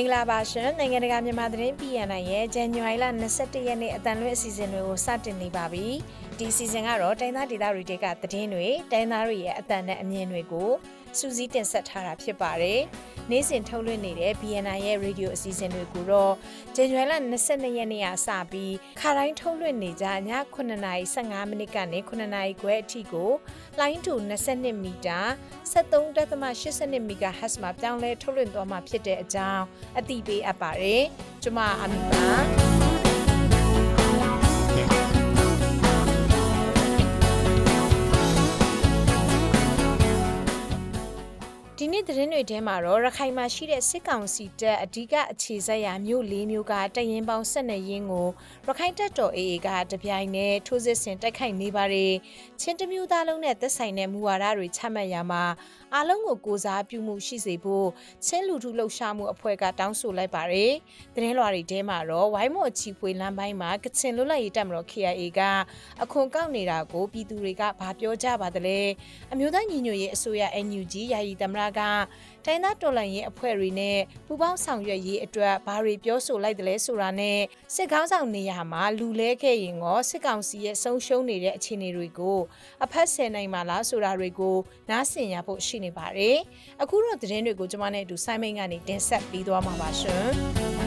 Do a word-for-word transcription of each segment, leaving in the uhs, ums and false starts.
င်္ဂလာပါရှင်နိုင်ငံတကာမြန်မာသတင်းပြည်ရနိုင်ရဲ့ဇန်နဝါရီလ၂၁ရက်နေ့အတန်လွဲ့အစီအစဉ်တွေကိုစတင်နေပါပြီဒီအစီအစဉ်ကတော့တိုင်းသားဒေသတွေကသတင်းတွေတိုင်းသားတွေရဲ့အတန်နဲ့အမြင်တွေကိုစူးစီးတင်ဆက်ထားတာဖြစ်ပါတယ်နေ့စဉ်ထုတ်လွှင့်နေတဲ့ B N I ရဲ့ရေဒီယိုအစီအစဉ်တွေကိုတော့ဇန်နဝါရီလ၂၂ရက်နေ့ကစပြီးခါတိုင်းထုတ်လွှင့်နေကြညခုနှစ်နာရီ၁၅မိနစ်ကနေခုနှစ်နာရီခွဲအထိကိုလိုင်းတူ၂၂မီတာ၁၃.၈၂မီဂါဟတ်ဇ်မှာပြောင်းလဲထုတ်လွှင့်သွားမှာဖြစ်တဲ့အကြောင်းအသိပေးအပ်ပါတယ်။ကျွန်မအမီပါဒီနေ့သတင်းတွေထဲမှာတော့ရခိုင်မှာရှိတဲ့စစ်ကောင်စီတပ်အဓိကအခြေစိုက်ရာမြို့လေးမြို့ကတရင်ပေါင်း၁၂ရင်းကိုရခိုင်တပ်တော် A A ကတပြိုင်နက်ထိုးစစ်ဆင်တိုက်ခိုက်နေပါတယ်။ချင်းတမျိုးသားလုံးနဲ့သက်ဆိုင်တဲ့မူဝါဒတွေချမှတ်ရမှာအားလုံးကိုကိုစားပြုမှုရှိစေဖို့ချင်းလူထုလှုပ်ရှားမှုအဖွဲ့ကတောင်းဆိုလိုက်ပါတယ်။သတင်းလွှာတွေထဲမှာတော့ဝိုင်းမော်ချီဖွေလမ်းပိုင်းမှာကချင်လွတ်လပ်ရေးတပ်မတော် K I A ကအခွန်ကောက်နေတာကိုပြည်သူတွေကဘာပြောကြပါသလဲ။အမျိုးသားညီညွတ်ရေးအစိုးရ N U G ယာယီသမ္မတကတိုင်းသားတော်လှန်ရေးအဖွဲ့တွေနဲ့ပူးပေါင်းဆောင်ရွက်ရေးအတွက်ဘာတွေပြောဆိုလိုက်တယ်လဲဆိုတာနဲ့စစ်ကောင်းဆောင်နေရာမှာလူလဲခဲ့ရင်ရောစစ်ကောင်စီရဲ့ဆုံးရှုံးနေတဲ့အခြေအနေတွေကိုအဖက်ဆယ်နိုင်မှာလားဆိုတာတွေကိုနားဆင်ရဖို့ရှိနေပါတယ်။အခုတော့သတင်းတွေကိုကျွန်မနဲ့အတူဆိုင်းမိန်ကနေတင်ဆက်ပြီးသွားမှာပါရှင်။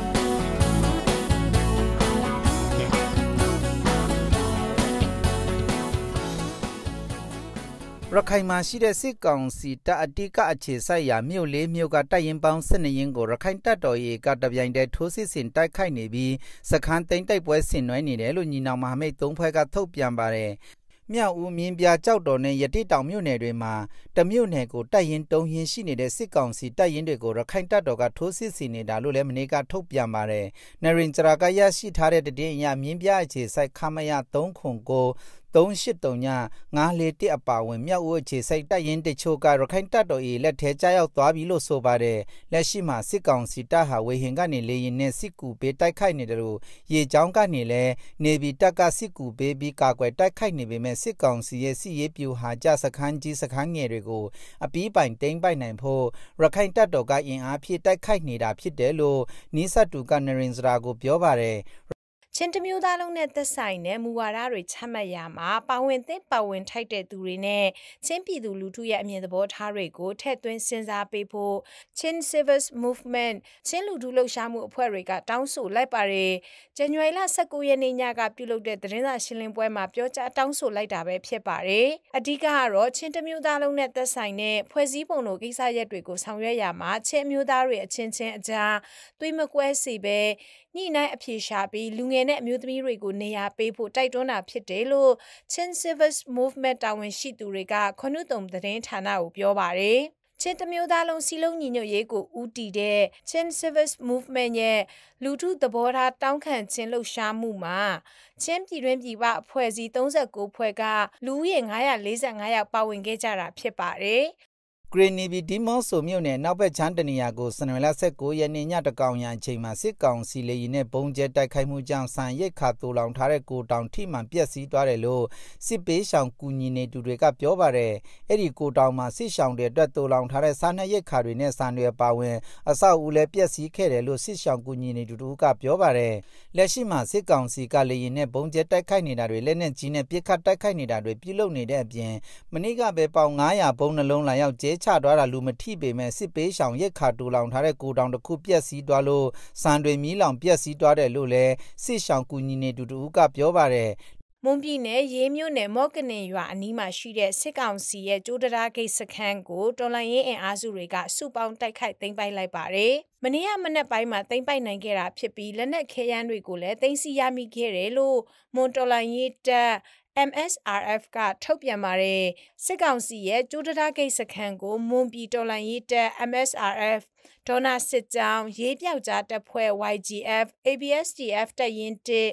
ရခိုင်မှာရှိတဲ့စစ်ကောင်စီတပ်အတိကအခြေစိုက်ရာမြို့လေးမြို့ကတပ်ရင်ပေါင်း၁၂ရင်းကိုရခိုင်တပ်တော် A A ကတပြိုင်တည်းထိုးစစ်ဆင်တိုက်ခိုက်နေပြီးစခန်းသိမ်းတိုက်ပွဲဆင်နွှဲနေတယ်လို့ညီနောင်မဟာမိတ်သုံးဖွဲ့ကထုတ်ပြန်ပါတယ်။မြောက်ဦးမြင်းပြကြောက်တော်နဲ့ရတိတောင်မြို့နယ်တွေမှာတမြို့နယ်ကိုတပ်ရင်တုံးရင်ရှိနေတဲ့စစ်ကောင်စီတပ်ရင်တွေကိုရခိုင်တပ်တော်ကထိုးစစ်ဆင်နေတာလို့လည်းမနေ့ကထုတ်ပြန်ပါတယ်။နရင်ဂျရာကရရှိထားတဲ့တည်င်းအရမြင်းပြအခြေစိုက်ခမရ၃ခုကိုသုံးရှစ်တုံညငါးလေးတစ်အပါဝင်မြောက်ဦးအခြေစိုက်တပ်ရင်းတချို့ကရခိုင်တပ်တော် A လက်ထဲကြားရောက်သွားပြီလို့ဆိုပါတယ်လက်ရှိမှာစစ်ကောင်စီတပ်ဟာဝေဟင်ကနေလေရင်နဲ့စစ်ကူပေးတိုက်ခိုက်နေတယ်လို့ရေချောင်းကနေလည်းနေပြည်တပ်ကစစ်ကူပေးပြီးကာကွယ်တိုက်ခိုက်နေပေမဲ့စစ်ကောင်စီရဲ့စစ်ရေးပြူဟာကြစခန်းကြီးစခန်းငယ်တွေကိုအပီးပိုင်တိမ့်ပိုက်နိုင်ဖို့ရခိုင်တပ်တော်ကအင်အားဖြည့်တိုက်ခိုက်နေတာဖြစ်တယ်လို့နီးစပ်သူကနရင်စရာကိုပြောပါတယ်ချင်းတမျိုးသားလုံးနဲ့သက်ဆိုင်တဲ့မူဝါဒတွေချမှတ်ရမှာပါဝင်သင့်ပါဝင်ထိုက်တဲ့သူတွေနဲ့ချင်းပြည်သူလူထုရဲ့အမြင်သဘောထားတွေကိုထည့်သွင်းစဉ်းစားပေးဖို့ချင်း Civil Movement ချင်းလူထုလှုပ်ရှားမှုအဖွဲ့တွေကတောင်းဆိုလိုက်ပါတယ်။ဇန်နဝါရီလ၁၉ရက်နေ့ညကပြုလုပ်တဲ့သတင်းစာရှင်းလင်းပွဲမှာပြောကြားတောင်းဆိုလိုက်တာပဲဖြစ်ပါတယ်။အဓိကကတော့ချင်းတမျိုးသားလုံးနဲ့သက်ဆိုင်တဲ့ဖွဲ့စည်းပုံလိုကိစ္စရပ်တွေကိုဆောင်ရွက်ရမှာချင်းမျိုးသားတွေအချင်းချင်းအကြားသွေးမကွဲစေပဲညှိနှိုင်းအပြေရှားပြီးလူငယ်နဲ့အမျိုးသမီးတွေကိုနေရာပေးဖို့တိုက်တွန်းတာဖြစ်တယ်လို့ Chin Civil Movement တာဝန်ရှိသူတွေကခွနုတုံသတင်းဌာနကိုပြောပါတယ်။ချင်းတမျိုးသားလုံးစီလုံးညီညွတ်ရေးကိုဦးတည်တဲ့ Chin Civil Movement ရဲ့လူထုသဘောထားတောင်းခံခြင်းလှုပ်ရှားမှုမှာချင်းပြည်တွင်းပြည်ပအဖွဲ့အစည်း၃၉ဖွဲ့ကလူဦးရေ၅၄၅ယောက်ပါဝင်ခဲ့ကြတာဖြစ်ပါတယ်။ဂရနီဘီဒီမော့ဆိုမြို့နယ်နောက်ဘက်ချမ်းတနေရာကိုစနဝလ၁၉ရက်နေ့ညတကောင်ရံအချိန်မှာစစ်ကောင်စီလေရင်နဲ့ဘုံကျဲတိုက်ခိုက်မှုကြောင့်ဆန်ရိတ်ခါတူလောင်ထားတဲ့ကိုတောင်ထိမှန်ပျက်စီးသွားတယ်လို့စစ်ပေးရှောင်ကူညီနေသူတွေကပြောပါတယ်အဲ့ဒီကိုတောင်မှာစစ်ရှောင်တွေအတွက်တူလောင်ထားတဲ့စားနပ်ရိတ်ခါတွေနဲ့ဆန်တွေပါဝင်အဆောက်အဦလည်းပျက်စီးခဲ့တယ်လို့စစ်ရှောင်ကူညီနေသူတို့ကပြောပါတယ်လက်ရှိမှာစစ်ကောင်စီကလေရင်နဲ့ဘုံကျဲတိုက်ခိုက်နေတာတွေလက်နဲ့ကြီးနဲ့ပြစ်ခတ်တိုက်ခိုက်နေတာတွေပြုလုပ်နေတဲ့အပြင်မနေ့ကပဲပေါင်၅၀၀ဘုံနှလုံးလာရောက်ကျဲချသွားတာလူမထိပေမဲ့စစ်ပေးရှောင်ရိတ်ခါတူလောင်ထားတဲ့ကိုတောင်တစ်ခုပြက်စီးသွားလို့စံတွေမီးလောင်ပြက်စီးသွားတယ်လို့လည်းစစ်ရှောင်ကူညီနေသူတို့ကပြောပါတယ်မွန်ပြည်နယ်ရေးမြို့နယ်မော့ကနင်ရွာအနီးမှာရှိတဲ့စစ်ကောင်စီရဲ့ကျိုးတရာဂိတ်စခန်းကိုတော်လှန်ရေးအင်အားစုတွေကစုပေါင်းတိုက်ခိုက်သိမ်းပိုက်လိုက်ပါတယ်။မနေ့ကမနက်ပိုင်းမှာသိမ်းပိုက်နိုင်ခဲ့တာဖြစ်ပြီးလက်နက်ခဲယမ်းတွေကိုလည်းသိမ်းဆည်းရမိခဲ့တယ်လို့မွန်တော်လှန်ရေးတပ်M S R F ကထုတ်ပြန်ပါတယ်စစ်ကောင်စီရဲ့ကျိုးတရာဂိတ်စခန်းကိုမွန်ပြည်တော်လှန်ရေးတပ် M S R F ဒေါနာစစ်ကြောင်းရေးပြောက်ကြားတပ်ဖွဲ့ Y G F A B S D F တပ်ရင်းတစ်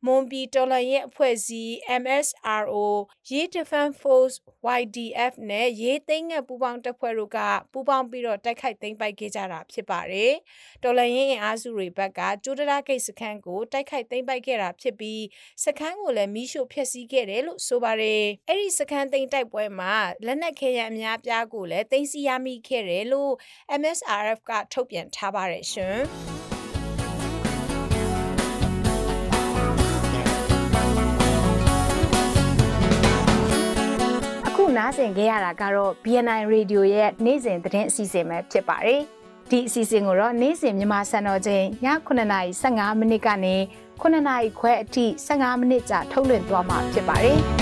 မွန်ပြည်တော်လှန်ရေးအဖွဲ့အစည်း M S R O ရေး Defense Force Y D F နဲ့ရေးသိမ်းငတ်ပူးပေါင်းတပ်ဖွဲ့တို့ကပူးပေါင်းပြီးတော့တိုက်ခိုက်သိမ်းပိုက်ခဲ့ကြတာဖြစ်ပါတယ်။တော်လှန်ရေးအင်အားစုတွေဘက်ကကျိုးတရာဂိတ်စခန်းကိုတိုက်ခိုက်သိမ်းပိုက်ခဲ့တာဖြစ်ပြီးစခန်းကိုလည်းမိရှို့ဖျက်ဆီးခဲ့တယ်လို့ဆိုပါတယ်။အဲ့ဒီစခန်းသိမ်းတိုက်ပွဲမှာလက်နက်ခဲယမ်းအများပြားကိုလည်းသိမ်းဆည်းရမိခဲ့တယ်လို့ M S R F ကထုတ်ပြန်ထားပါတယ်ရှင်။နားဆင်ခဲ့ရတာကတော့ B N I Radio ရဲ့နေ့စဉ်သတင်းအစီအစဉ်ပဲဖြစ်ပါတယ်။ဒီအစီအစဉ်ကိုတော့နေ့စဉ်မြန်မာစံတော်ချိန်ညခုနှစ်နာရီဆယ့်ငါးမိနစ်ကနေခုနှစ်နာရီခွဲအထိဆယ့်ငါးမိနစ်ကြာထုတ်လွှင့်သွားမှာဖြစ်ပါတယ်။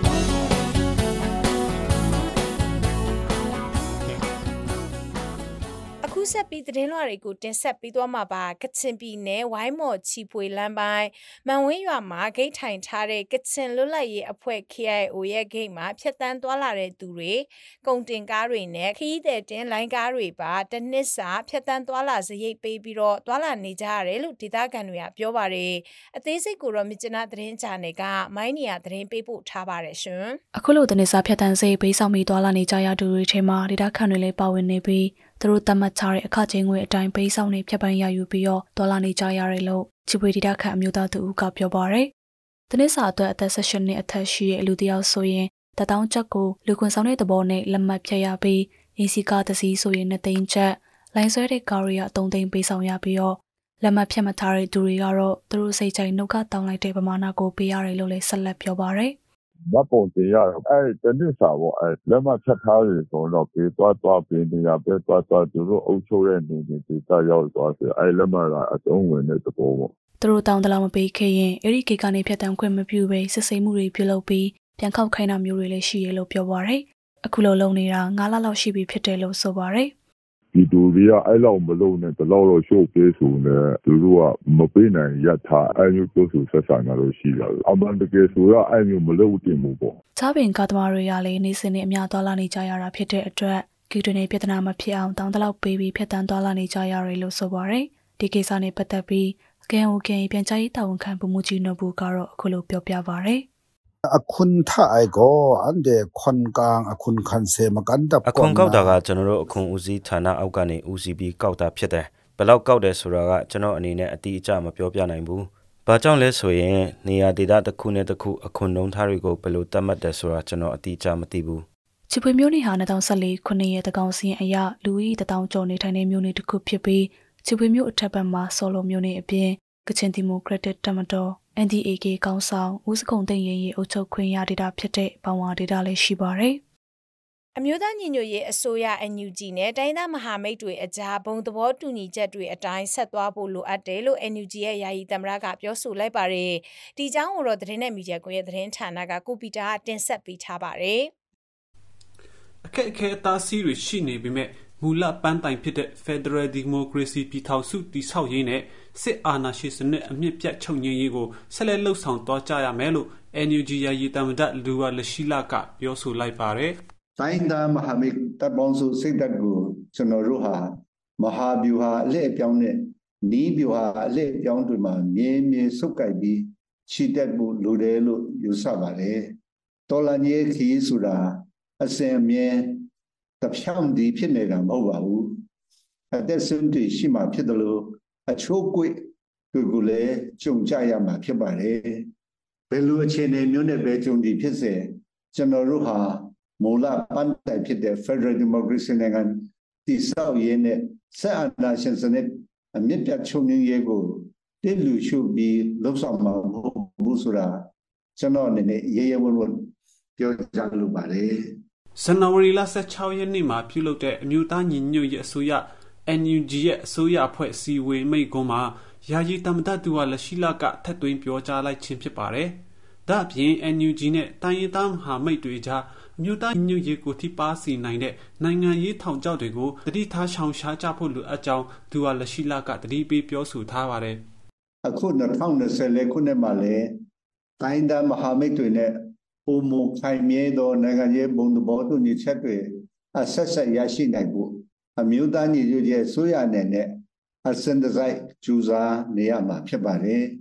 အခုဆက်ပြီးသတင်းလွှာတွေကိုတင်ဆက်ပေးသွားမှာပါကချင်ပြည်နယ်ဝိုင်းမော်ချီဖွေလမ်းပိုင်းမန်ဝင်းရွာမှာဂိတ်ထိုင်ထားတဲ့ကချင်လွတ်လပ်ရေးအဖွဲ့ K I O ရဲ့ဂိတ်မှာဖြတ်တန်းသွားလာတဲ့သူတွေကုန်တင်ကားတွေနဲ့ခရီးသည်တင်လိုင်းကားတွေပါတနစ်စာဖြတ်တန်းသွားလာစရိတ်ပေးပြီးတော့သွားလာနေကြရတယ်လို့ဒေသခံတွေကပြောပါတယ်အသေးစိတ်ကိုတော့မြကျနာသတင်းချာနယ်ကမိုင်းနီယာသတင်းပေးပို့ထားပါတယ်ရှင်အခုလိုတနစ်စာဖြတ်တန်းစရိတ်ပေးဆောင်ပြီးသွားလာနေကြရသူတွေထဲမှာဒေသခံတွေလည်းပါဝင်နေပြီးသူတို့တတ်မှတ်ထားတဲ့အခကျင်းငွေအတိုင်းပေးဆောင်နေဖြတ်ပန်းရယူပြီးတော့ဒေါ်လာနေကြရတယ်လို့ချီပွေဒေတာခန့်အမျိုးသားသူဦးကပြောပါရယ်။တနစ်စာအတွက်အသက်၁၈နှစ်အထက်ရှိတဲ့လူတစ်ယောက်ဆိုရင်တထောင်ချက်ကိုလူခွန်ဆောင်တဲ့သဘောနဲ့လက်မှတ်ဖြတ်ရပြီးအင်းစီကားတစ်စီးဆိုရင်နှစ်သိန်းချက်လိုင်းဆွဲတဲ့ကားရီကအသုံးသိန်းပေးဆောင်ရပြီးတော့လက်မှတ်ဖြတ်မထားတဲ့သူတွေကတော့သူတို့စိတ်ချိုင်နှုတ်ကတောင်းလိုက်တဲ့ပမာဏကိုပေးရတယ်လို့လည်းဆက်လက်ပြောပါရယ်မပုံတင်ရအဲ့တနစ်စာပေါ့အဲ့လက်မဖြတ်ထားရဆိုတော့ပေးသွားသွားပေးနေရပဲသွားသွားသူတို့အုပ်ချုပ်တဲ့နေနေဒီတာရောက်သွားဆိုအဲ့လက်မကအတုံးဝင်တဲ့သဘောပေါ့သူတို့တောင်းတလားမပေးခဲ့ရင်အဲ့ဒီကေကနေဖြတ်တန်းခွင့်မပြုဘဲစစ်ဆေးမှုတွေပြုလုပ်ပြီးပြန်ခောက်ခိုင်းတာမျိုးတွေလည်းရှိရလို့ပြောပါရယ်အခုလိုလုံနေတာငါးလလောက်ရှိပြီဖြစ်တယ်လို့ဆိုပါရယ်ဒီတူတွေကအဲ့လောက်မလုံးနဲ့တလောက်တော့ရှုပ်ပေးဆိုနေသူတို့ကမပေးနိုင်ရထားအဲ့မျိုးကိုဆိုဆက်ဆံတာလို့ရှိတယ်အမှန်တကယ်ဆိုတော့အဲ့မျိုးမလုပ်တင်ဘူးပေါ့ချားပင်ကားသမားတွေကလည်းနေစင်းနဲ့အများသွားလာနေကြရတာဖြစ်တဲ့အတွက်ကီတွင်နေပြဿနာမဖြစ်အောင်တောင်းတလောက်ပေးပြီးဖျက်တမ်းသွားလာနေကြရတယ်လို့ဆိုပါရယ်ဒီကိစ္စနဲ့ပတ်သက်ပြီးစကန်အိုကန်ပြန်ကြားရေးတာဝန်ခံဗိုလ်မှူးကြီးနော်ဘူးကတော့အခုလိုပြောပြပါရယ်အခွန်ထားအိုက်ကိုအန်ဒေခွန်ကန်အခွန်ခန်ဆေမကန်တပ်အခွန်ကောက်တာကကျွန်တော်တို့အခွန်ဦးစီးဌာနအောက်ကနေဦးစီးပြီးကောက်တာဖြစ်တယ်ဘယ်လောက်ကောက်တယ်ဆိုတာကကျွန်တော်အနေနဲ့အတိအကျမပြောပြနိုင်ဘူးဘာကြောင့်လဲဆိုရင်နေရာဒေသတစ်ခုနဲ့တစ်ခုအခွန်နှုန်းထားတွေကိုဘယ်လိုသတ်မှတ်တယ်ဆိုတာကျွန်တော်အတိအကျမသိဘူးချီပွေမျိုးနေဟာ၂၀၁၄ခုနှစ်ရဲ့တကောင်စီအရလူဦးတစ်ထောင်ကျော်နေထိုင်တဲ့မျိုးနေတစ်ခုဖြစ်ပြီးချီပွေမျိုးအထက်ဘက်မှာဆော်လိုမျိုးနေအပြင်ကချင်ဒီမိုကရက်တစ်တပ်မတော်N D A K ကောင်းဆောင်ဦးစကုံသိန်းရင်ရေးအုပ်ချုပ်ခွင့်ရဒေတာဖြစ်တဲ့ဘောင်ဝါဒေတာလည်းရှိပါတယ်။အမျိုးသားညီညွတ်ရေးအစိုးရ N U G နဲ့တိုင်းသားမဟာမိတ်တွေအကြားဘုံသဘောတူညီချက်တွေအတိုင်းဆက်သွားဖို့လိုအပ်တယ်လို့ N U G ရဲ့ယာယီသမ္မတကပြောဆိုလိုက်ပါတယ်။ဒီကြောင်းကိုတော့သတင်းနဲ့မီဒီယာကွန်ရဲ့သတင်းဌာနကကိုပီတာတင်ဆက်ပေးထားပါတယ်။အခက်အခဲအသားစီးတွေရှိနေပေမဲ့မူလပန်းတိုင်ဖြစ်တဲ့ Federal Democracy ပြည်ထောင်စုတည်ဆောက်ရေးနဲ့စစ်အာဏာရှင်စနစ်အမြင့်ပြတ်ချုပ်ငြိမ်းရေးကိုဆက်လက်လှုပ်ဆောင်သွားကြရမယ်လို့ N U G ယာယီသမ္မတလူဝါလရှိလာကပြောဆိုလိုက်ပါတယ်။တိုင်းသားမဟာမိတ်တပ်ပေါင်းစုစိတ်ဓာတ်ကိုကျွန်တော်တို့ဟာမဟာဗျူဟာအလဲအပြောင်းနဲ့နီးဗျူဟာအလဲအပြောင်းတွေမှာမြင်းမြင်းစုပ်ကိုက်ပြီးချီတက်ဖို့လိုတယ်လို့ယူဆပါတယ်။တော်လန်ကြီးခီးဆိုတာအစဉ်အမြဲတဖြောင်းဒီဖြစ်နေတာမဟုတ်ပါဘူး။အသက်ဆုံးတည်ရှိမှဖြစ်တယ်လို့အချိုးကွေ့တွေကိုလည်းကြုံကြရမှာဖြစ်ပါတယ်။ဘယ်လိုအခြေအနေမျိုးနဲ့ပဲကြုံဒီဖြစ်စေကျွန်တော်တို့ဟာမူလပန်းတိုင်ဖြစ်တဲ့ Federal Democracy နိုင်ငံတည်ဆောက်ရေးနဲ့ဆက်အာဏာရှင်စနစ်အမြင့်ပြတ်ချုပ်ငြိမ်းရေးကိုတည်လူရှုပြီးလှုပ်ဆောင်မှာမဟုတ်ဘူးဆိုတာကျွန်တော်အနေနဲ့ရေရဲဝံ့ဝံ့ပြောကြလိုပါတယ်။ဇန်နဝါရီလ၁၆ရက်နေ့မှာပြုလုပ်တဲ့အမျိုးသားညီညွတ်ရေးအစိုးရN U G ရဲ့အစိုးရအဖွဲ့အစည်းအဝေးမိန့်ခွန်းမှာယာယီသမ္မတသူဝါလရှိလာကထပ်သွင်းပြောကြားလိုက်ခြင်းဖြစ်ပါတယ်။ဒါ့အပြင် N U G နဲ့တိုင်းရင်းသားမဟာမိတ်တွေကြားအမျိုးသားညီညွတ်ရေးကိုထိပါစေနိုင်တဲ့နိုင်ငံရေးထောင်ချောက်တွေကိုတတိထားရှောင်ရှားကြဖို့လိုအပ်ကြောင်းသူဝါလရှိလာကတတိပေးပြောဆိုထားပါတယ်။အခု၂၀၂၄ခုနှစ်မှာလည်းတိုင်းသားမဟာမိတ်တွေနဲ့ပုံမခိုင်မြဲသောနိုင်ငံရေးဘုံသဘောတူညီချက်တွေအဆက်ဆက်ရရှိနိုင်ဖို့အမျိုးသားညီညွတ်ရေးအစိုးရအနေနဲ့အစင်တစိုက်ကြိုးစားနေရမှာဖြစ်ပါတယ်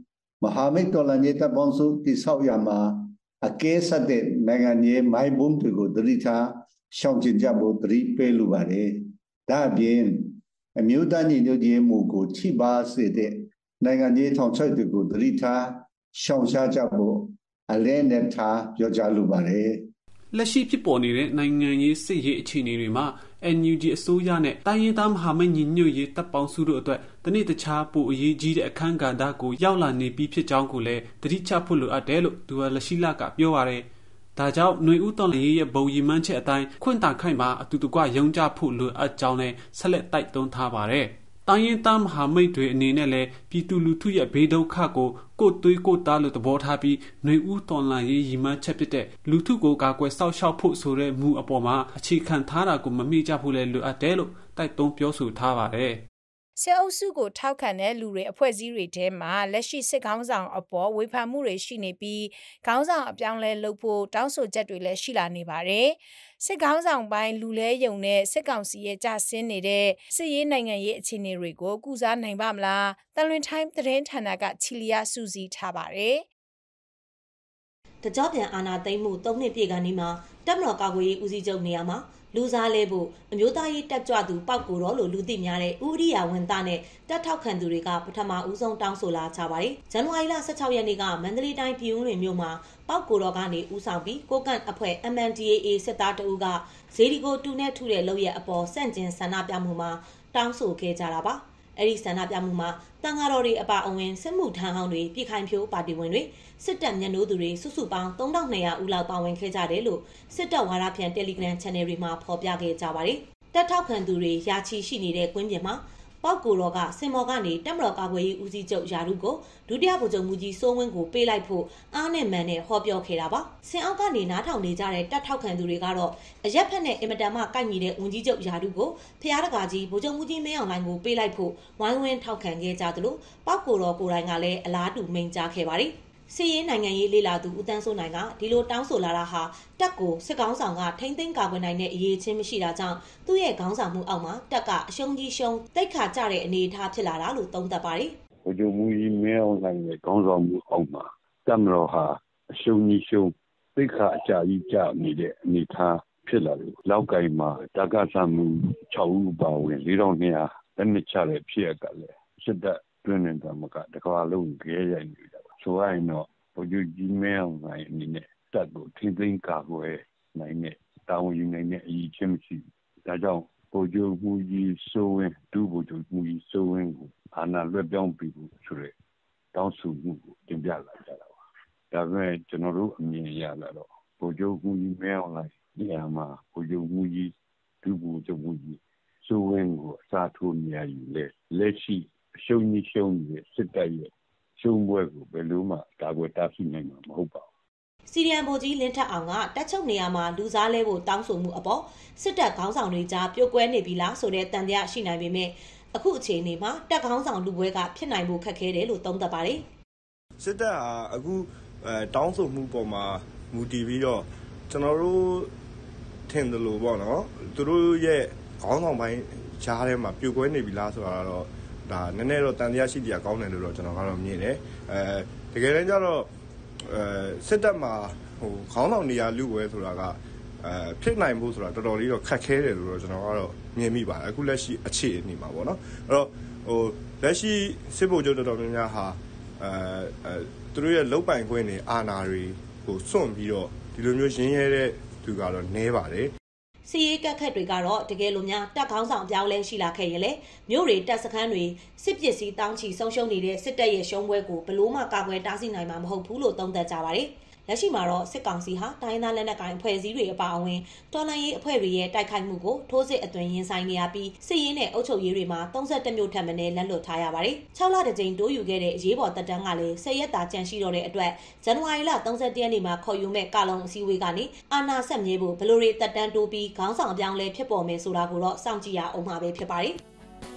မဟာမိတ်တော်လှန်ရေးတပ်ပေါင်းစုတည်ဆောက်ရမှာအကဲဆက်တဲ့နိုင်ငံရေးမိုင်းဘုံတွေကိုသတိထားရှောင်ကျဉ်ကြဖို့သတိပေးလိုပါတယ်ဒါအပြင်အမျိုးသားညီညွတ်ရေးမှုကိုထိပါစေတဲ့နိုင်ငံရေးထောင်ချပ်တွေကိုသတိထားရှောင်ရှားကြဖို့အလဲနဲ့ထားပြောကြားလိုပါတယ်လက်ရှိဖြစ်ပေါ်နေတဲ့နိုင်ငံရေးစစ်ရေးအခြေအနေတွေမှာ အန် ယူ ဂျီ အစိုးရနဲ့တိုင်းရင်းသားမဟာမိတ်ညီညွတ်ရေးတပ်ပေါင်းစုတို့အတွက်တနေ့တခြားပိုအရေးကြီးတဲ့အခန်းကဏ္ဍကိုရောက်လာနေပြီးဖြစ်ကြောင်းကိုလည်းသတိချဖို့လိုအပ်တယ်လို့သူကလက်ရှိလကပြောပါတယ်။ဒါကြောင့်ຫນွေဦးတော်လှန်ရေးရဲ့ဘုံရည်မှန်းချက်အတိုင်းခွင့်တာခိုင်မှာအတူတကွရုံးကြဖို့လိုအပ်ကြောင်းလည်းဆက်လက်တိုက်တွန်းထားပါတယ်။တိုင်းရင်းသားမဟာမိတ်တွေအနေနဲ့လည်းပြည်သူလူထုရဲ့ဘေးဒုက္ခကိုကိုယ်သွေးကိုယ်သားလို့သဘောထားပြီးຫນွေဦးတော်လှန်ရေးရည်မှန်းချက်ဖြစ်တဲ့လူထုကိုကာကွယ်စောင့်ရှောက်ဖို့ဆိုတဲ့မူအပေါ်မှာအခြေခံထားတာကိုမမေ့ကြဖို့လည်းလိုအပ်တယ်လို့တိုက်တွန်းပြောဆိုထားပါတယ်။ဆဲအုပ်စုကိုထောက်ခံတဲ့လူတွေအဖွဲ့အစည်းတွေထဲမှာလက်ရှိစစ်ခေါင်းဆောင်အပေါ်ဝေဖန်မှုတွေရှိနေပြီးခေါင်းဆောင်အပြောင်းလဲလုပ်ဖို့တောင်းဆိုချက်တွေလည်းရှိလာနေပါတယ်။စစ်ခေါင်းဆောင်ပိုင်းလူလဲယုံတဲ့စစ်ကောင်စီရဲ့ကြဆင်းနေတဲ့စစ်ရေးနိုင်ငံရေးအခြေအနေတွေကိုကုစားနိုင်ပါမလား။တန်လွင်တိုင်းသတင်းဌာနကချီလီယာစူးစီးထားပါတယ်။တကြောပြန်အာနာသိမ့်မှုသုံးနှစ်ပြည့်ကနေ့မှာတပ်မတော်ကာကွယ်ရေးဦးစီးချုပ်နေရာမှာလူစားလဲဖို့အမျိုးသားရေးတက်ကြွသူပောက်ကိုတော်လို့လူသိများတဲ့ဥရိယာဝန်သားနဲ့တက်ထောက်ခံသူတွေကပထမဦးဆုံးတောင်းဆိုလာကြပါတယ်။ဇန်နဝါရီလ၁၆ရက်နေ့ကမန္တလေးတိုင်းပြည်ဦးလွင်မြို့မှာပောက်ကိုတော်ကနေဦးဆောင်ပြီးကိုကန့်အဖွဲ့ M N D A A စစ်သားတအုပ်ကဇေဒီကိုတူနဲ့ထုတဲ့လုပ်ရက်အပေါ်စန့်ကျင်ဆန္ဒပြမှုမှာတောင်းဆိုခဲ့ကြတာပါ။အဲ့ဒီဆန္ဒပြမှုမှာတန်ဃာတော်တွေအပါအဝင်စစ်မှုထမ်းဟောင်းတွေပြည်ခိုင်ဖြိုးပါတီဝင်တွေစစ်တပ်မျက်နှာသူတွေစုစုပေါင်းသုံးထောင်နှစ်ရာဦးလောက်ပါဝင်ခဲ့ကြတယ်လို့စစ်တပ်ဝါဒဖြန့် Telegram Channel တွေမှာဖော်ပြခဲ့ကြပါတယ်။တပ်ထောက်ခံသူတွေရာချီရှိနေတဲ့ကွင်းပြင်မှာပောက်ကိုတော်ကစင်မော်ကနေတပ်မတော်ကာကွယ်ရေးဦးစီးချုပ်ယာရုကိုဒုတိယဗိုလ်ချုပ်မှုကြီးစိုးဝင်းကိုပေးလိုက်ဖို့အားနဲ့မှန်နဲ့ဟောပြောခဲ့တာပါ။စင်အောက်ကနေနားထောင်နေကြတဲ့တပ်ထောက်ခံသူတွေကတော့အရက်ဖက်နဲ့အင်မတန်မှကိုက်ညီတဲ့ဝန်ကြီးချုပ်ယာရုကိုဖျားတကာကြီးဗိုလ်ချုပ်မှုကြီးမင်းအောင်လှိုင်ကိုပေးလိုက်ဖို့ဝိုင်းဝန်းထောက်ခံခဲ့ကြသလိုပောက်ကိုတော်ကိုယ်တိုင်ကလည်းအလားတူမိန့်ကြားခဲ့ပါတယ်။စီရေးနိုင်ငံရေးလေးလာသူဦးတန်းစိုးနိုင်ကဒီလိုတောင်းဆိုလာတာဟာတက်ကိုစစ်ကောင်းဆောင်ကထိမ့်သိမ်းကာကွယ်နိုင်တဲ့အရေးချင်းမရှိတာကြောင့်သူ့ရဲ့ခေါင်းဆောင်မှုအောက်မှာတက်ကအရှုံးကြီးရှုံးတိတ်ခါကြတဲ့အနေအထားဖြစ်လာတာလို့သုံးသပ်ပါတယ်။ဗိုလ်ချုပ်မှုကြီးမင်းအောင်လှိုင်ရဲ့ခေါင်းဆောင်မှုအောက်မှာတက်မတော်ဟာအရှုံးကြီးရှုံးတိတ်ခါအကြကြီးကြနေတဲ့အနေအထားဖြစ်လာလို့လောက်ကင်မှာတက္ကသမှု၆ဦးပါဝင်၄ထောင်နှစ်ရာလက်နက်ချတဲ့ဖြစ်ရကလည်းစစ်တပ်တွင်းနေတာမကတကွာလုံးခဲရိုက်နေကြပါဆိုရင်တော့ဗိုလ်ချုပ်ကြီးမင်းအောင်လှိုင်အနေနဲ့တပ်ကိုထိမ့်သိမ်းကာကွယ်နိုင်တဲ့တာဝန်ယူနိုင်တဲ့အရေးချင်းမရှိဘူးဒါကြောင့်ဗိုလ်ချုပ်မှုကြီးစိုးဝင်းဒုဗိုလ်ချုပ်မှုကြီးစိုးဝင်းကိုအာဏာလွှဲပြောင်းပြီးဆိုတဲ့တောင်းဆိုမှုကိုတင်ပြလာကြတာပါဒါပေမဲ့ကျွန်တော်တို့အမြင်ရလာတော့ဗိုလ်ချုပ်မှုကြီးမင်းအောင်လှိုင်ဒီအမှာဗိုလ်ချုပ်မှုကြီးဒုဗိုလ်ချုပ်မှုကြီးစိုးဝင်းကိုအစားထိုးနေရယူလဲလက်ရှိအရှုံးကြီးရှုံးနေတဲ့စစ်တပ်ရဲ့ရှုံးပွဲကိုဘယ်လိုမှကာကွယ်တားဆီးနိုင်မှာမဟုတ်ပါဘူးစီရီယံဗိုလ်ကြီးလင်းထက်အောင်ကတက်ချုပ်နေရာမှာလူစားလဲဖို့တောင်းဆိုမှုအပေါ်စစ်တပ်ခေါင်းဆောင်တွေကြားပြုတ်ကွဲနေပြီလားဆိုတဲ့တန်တရားရှိနိုင်ပေမဲ့အခုအချိန်နေမှာတက်ခေါင်းဆောင်လူပွဲကဖြစ်နိုင်ဖို့ခက်ခဲတယ်လို့သုံးသပ်ပါတယ်စစ်တပ်ဟာအခုအဲတောင်းဆိုမှုပေါ်မှာမူတည်ပြီးတော့ကျွန်တော်တို့ထင်တယ်လို့ပေါ့နော်သူတို့ရဲ့ခေါင်းဆောင်ပိုင်းကြားထဲမှာပြုတ်ကွဲနေပြီလားဆိုတာတော့ဒါနည်းနည်းတော့တန်တရားရှိတရားကောင်းတယ်လို့တော့ကျွန်တော်ကတော့မြင်တယ်အဲတကယ်တမ်းကျတော့အဲစစ်တပ်မှာဟိုခေါင်းဆောင်နေရာလူပွဲဆိုတာကအဲဖြစ်နိုင်ဖို့ဆိုတာတော်တော်လေးတော့ခက်ခဲတယ်လို့တော့ကျွန်တော်ကတော့မြင်မိပါတယ်အခုလက်ရှိအခြေအနေမှာပေါ့နော်အဲ့တော့ဟိုလက်ရှိစစ်ဗိုလ်ချုပ်တော်တော်များများဟာအဲအဲသူတို့ရဲ့လုံပိုင်ခွင့်တွေအာဏာတွေကိုစွန့်ပြီးတော့ဒီလိုမျိုးရင်းရဲတဲ့သူကတော့နည်းပါတယ်စီရေးကက်ခက်တွေကတော့တကယ်လို့များတက်ခေါင်းဆောင်ပြောင်းလဲရှိလာခဲ့ရင်လေမြို့တွေတက်စခန်းတွေစစ်ပစ္စည်းတောင်းချီဆုံးရှုံးနေတဲ့စစ်တပ်ရဲ့ရှုံးပွဲကိုဘလို့မှကာကွယ်တားဆီးနိုင်မှာမဟုတ်ဘူးလို့သုံးသပ်ကြပါတယ်လက်ရှိမှာတော့စစ်ကောင်စီဟာတိုင်းသားလက်နက်ကိုင်အဖွဲ့အစည်းတွေအပါအဝင်တော်လှန်ရေးအဖွဲ့တွေရဲ့တိုက်ခိုက်မှုကိုထိုးစစ်အသွင်ရင်ဆိုင်နေရပြီးစစ်ရေးနဲ့အုပ်ချုပ်ရေးတွေမှာသုံးဆယ့်တစ်မြို့ထပ်မံနဲ့လက်လွတ်ထားရပါတယ်။ခြောက်လတကြိမ်တိုးယူခဲ့တဲ့အရေးပေါ်တပ်တန်းကလည်းဆယ်ရက်တာကြန့်ရှိတော့တဲ့အတွက်ဇန်နဝါရီလ၃၁ရက်နေ့မှာခေါ်ယူမဲ့ကာလုံအစည်းအဝေးကနေအာဏာဆက်မြဲဖို့ဘလိုတွေတပ်တန်းတိုးပြီးခေါင်းဆောင်အပြောင်းလဲဖြစ်ပေါ်မယ်ဆိုတာကိုတော့စောင့်ကြည့်ရအောင်မှာပဲဖြစ်ပါတယ်။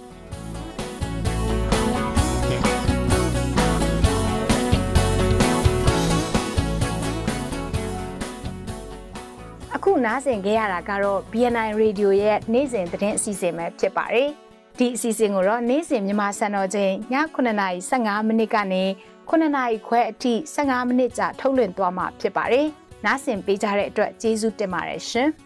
အခုနားဆင်ခဲ့ရတာကတော့ B N I Radio ရဲ့နေ့စဉ်သတင်းအစီအစဉ်ပဲဖြစ်ပါတယ်။ဒီအစီအစဉ်ကိုတော့နေ့စဉ်မြန်မာစံတော်ချိန်ညခုနှစ်နာရီ၁၅မိနစ်ကနေခုနှစ်နာရီခွဲအထိ၁၅မိနစ်ကြာထုတ်လွှင့်သွားမှာဖြစ်ပါတယ်။နားဆင်ပေးကြတဲ့အတွက်ကျေးဇူးတင်ပါတယ်ရှင်။